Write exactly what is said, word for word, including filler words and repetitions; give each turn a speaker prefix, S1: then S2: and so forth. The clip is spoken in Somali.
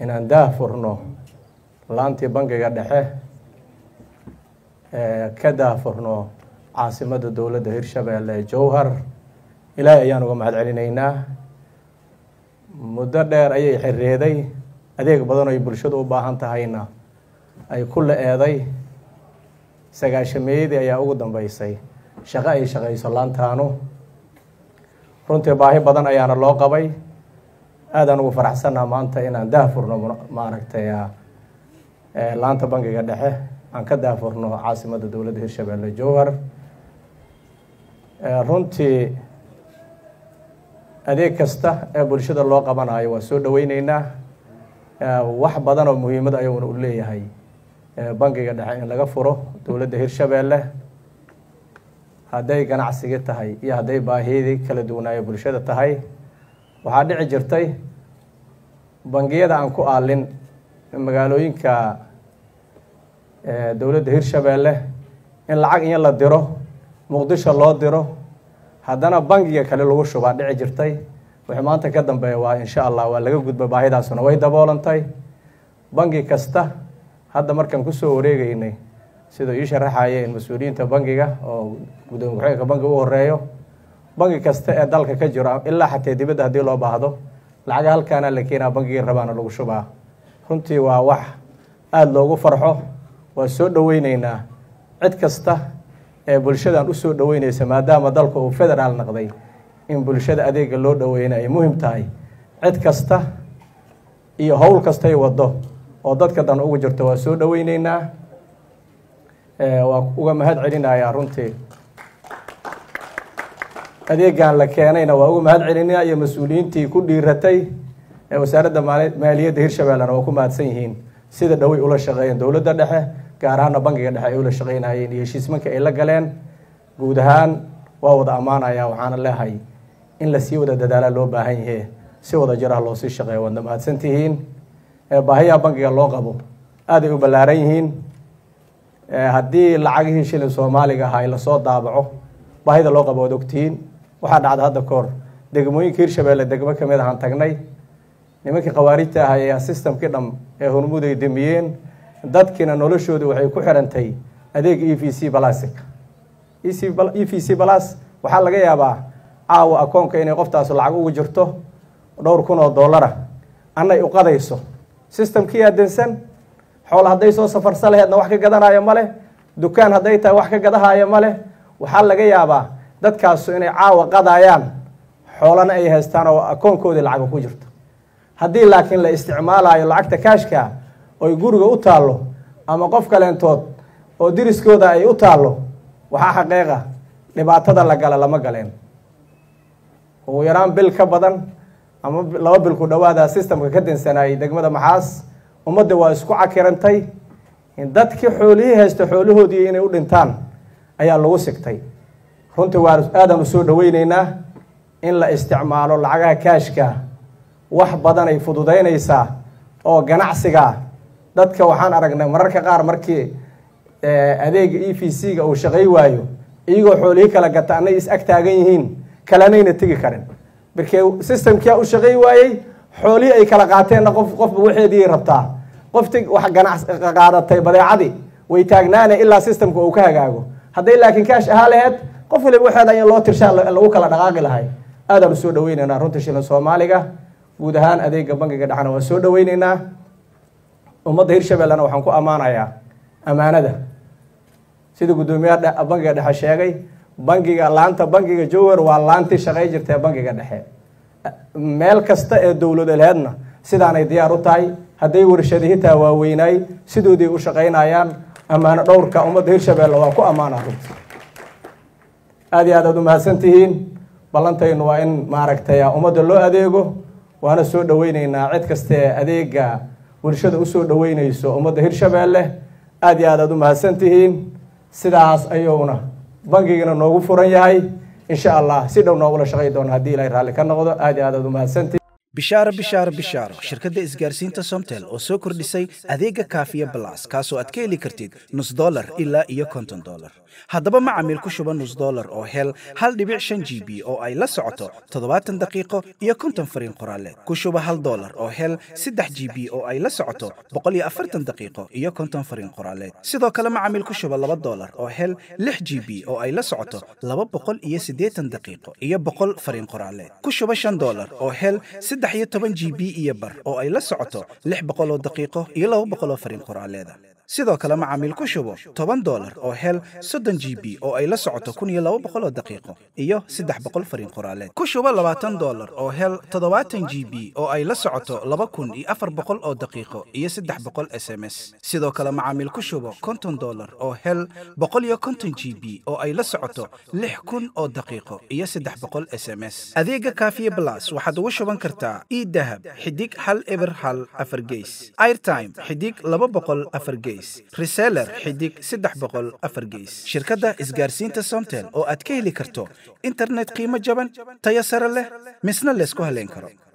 S1: inaan daahfurno laantii bangiga dhexe ka daahfurno caasimadda dowladda Hirshabeelle Jowhar. ilaahay ayaan uga mahad celinaynaa. muddo dheer ayay xiriiday adeeg badan oo bulshadu u baahan tahayna ay ku leeday sagaashameeyadii ayaa ugu dambeysay shaqo ay shaqayso laantaanu. runtii baahi badan ayaana loo qabay. aadaan ugu faraxsanaa maanta inaan daahfurno maaragtay laanta bangiga dhexe aan ka daahfurno caasimadda dowladda Hirshabeelle Jowhar. runtii adeeg kasta ee bulshada loo qabanayo waa soo dhaweyneynaa. wax badan oo muhiimad ayuuna u leeyahay bangiga dhexe in laga furo dowladda Hirshabeelle, hadday ganacsiga tahay iyo hadday baahiyadii kala duwanaayo bulshada tahay. waxaa dhici jirtay bangiyada aan ku aalin magaalooyinka dowladda Hirshabeelle in lacag in la diro Muqdisho loo diro haddana bangiga kale lagu shubaa dhici jirtay. wixii maanta ka dambeeya waa insha Allah waa laga gudbay, baahidaasuna way daboolantay. bangi kasta hadda markaan ku soo wareegaynay sida ii sharaxayeen mas'uuliyiinta bangiga oo gudoomiye ku-xigeenka bangiga u horeeyo, bangi kasta ee dalka ka jiro ilaa xataa dibadda haddii loo baahdo lacag halkaana la keenaa bangiga rabaana lagu shubaa. runtii waa wax aada loogu farxo. waa soo dhaweyneynaa cid kasta ee bulshadan u soo dhaweynaysa, maadaama dalka uu federaal noqday in bulshada adeega loo dhaweeyna ay muhiim tahay. cid kasta iyo howl kastay wado oo dadka dan ugu jirto waa soo dhaweyneynaa. waa uga mahad celinayaa runtii adeegan la keenayna waa uga mahad celinaa iyo mas'uuliyiintii ku dhiiratay ee wasaaradda maaliyadda Hirshabeellena waa ku mahadsan yihiin sida dhawey ula shaqeeyeen dowladda dhexe, gaar ahaan bangiga dhexe ay ula shaqeynayeen iyo heshiismanka ay la galeen. guud ahaan waa wada ammaanaya. waxaana leeyahay in la sii wada dadaala loo baahan yahay, si wada jir ah loo sii shaqeeyo. waad mahadsan tihiin. baahiyaha bangiga loo qabo aad ay u ballaaran yihiin. haddii lacagihii shilin Soomaaliga ahaa la soo daabaco baahida loo qabo waad ogtihiin. waxaa dhacda hadda koor degmooyinka Hirshabeelle degmo kamid ahaan tagnay, nimankii khawaarijta ahaa ayaa systemkii dham ee hormuud ay damiyeen. dadkiina noloshoodu waxay ku xirantay adeeg E V C Plus. E V C Plus waxaa laga yaabaa caawa akoonka inay qoftaas lacag ugu jirto dhowr kun oo dollar annay u qadayso systemkii adeegsan. xoolo hadday soo safarsan lahaydna wax ka gadanayo male, dukaan hadday tahay wax ka gadahayo male. waxaa laga yaabaa dadkaasu inay caawa qadayaan xoolana ay haystaan oo akoonkoodii lacag ku jirto. haddii laakiin la isticmaalayo lacagta kaashka oo guriga u taalo ama qof kaleentood oo diriskooda ay u taalo, waxaa xaqiiqa dhibaatada la gala lama galeen. ugu yaraan bil ka badan ama laba bil ku dhawaada systemka ka dansanayay degmada Maxaas. ummadda waa isku cakirantay. in dadkii xoolihii haysta xoolahoodii inay u dhintaan ayaa lagu sigtay. runtii waa aadaan u soo dhaweyneynaa in la isticmaalo lacagaha kaashka. wax badan ay fududeynaysaa oo ganacsiga dadka. waxaan aragnay mararka qaar markii adeega E V C ga uu shaqay waayo iyagoo xoolihii kala gata anay is ag taagan yihiin kalanayna tegi karin markii systemkii uu shaqay waayay. xoolihii ay kala qaateenna qof qofba waxeedii rabtaa. qoftii wax ganacsi qaadatay badeecadii way taagnaanay ilaa systemka uu ka hagaago. hadday laakiin kaash ahaa lahayd qof waliba waxeeda in loo tirshaa lagu kala dhaqaaqi lahay. aadaan u soo dhaweyneynaa runtii shilin Soomaaliga. guud ahaan adeega bangiga dhexna waa soo dhaweyneynaa. ummadda Hirshabeellena waxaan ku ammaanayaa amaanada. sida gudoomiyaha bangiga dhexe sheegay, bangiga laanta bangiga Jowhar waa laantii shaqay jirtay bangiga dhexe. meel kasta ee dowladeedna sidaanay diyaar u tahay. hadday warshadaha taa waaweynay sidoodii u shaqeynayaan. amaano dhowrka ummadda Hirshabeelle waa ku ammaanaa runtii. aad iyo aad u mahadsan tihiin. ballantaynu waa in maaragtay ummadda loo adeego. waana soo dhaweyneynaa cid kasta ee adeega bulshada u soo dhaweynayso ummadda Hirshabeelle. aad iyo aad u mahadsan tihiin. sidaas ayuuna bangigana noogu furan yahay. insha Allah si dhow noogula shaqeey doona haddii Ilaahay raali ka noqdo. aad iyo aad u mahadsan tihiin.
S2: bishaaro bishaaro bishaaro shirkadda isgaarsiinta Somtel oo soo kordhisay adeega kaafiya plus kaasoo aad ka heli kartid nus dollar ilaa iyo konton dollar haddaba macaamiil ku shuba nus dollar oo hel hal dhibic shan G B oo ay la socoto toddobaatan daqiiqo iyo konton fariin qoraaleed ku shuba hal dollar oo hel saddex G B oo ay la socoto boqol iyo afartan daqiiqo iyo konton fariin qoraaleed sidoo kale macaamiil ku shuba laba dollar oo hel lix G B oo ay la socoto laba boqol iyo siddeetan daqiiqo iyo boqol fariin qoraaleed ku shuba shan dollar oo hel saddex iyo toban G B iyo bar oo ay la socoto lix boqol oo daqiiqo iyo laba boqol oo fariin qoraaleed sidoo kale macaamiil ku shubo toban dollar oo hel soddon G B oo ay la socoto kun iyo laba boqol oo daqiiqo iyo saddex boqol fariin qoraaleed ku shubo labaatan dollar oo hel toddobaatan G B oo ay la socoto laba kun iyo afar boqol oo daqiiqo iyo saddex boqol S M S sidoo kale macaamiil ku shubo konton dollar oo hel boqol iyo konton G B oo ay la socoto lix kun oo daqiiqo iyo saddex boqol S M S adeega kaafiye plus waxaad ugu shuban kartaa e-dahab xidig hal eber hal afar gees airtime xidig laba boqol afar gees reseller xidig saddex boqol afar gees shirkadda isgaarsiinta Somtel oo aad ka heli karto internet qiimo jaban tayo sare leh misna la isku haleyn karo.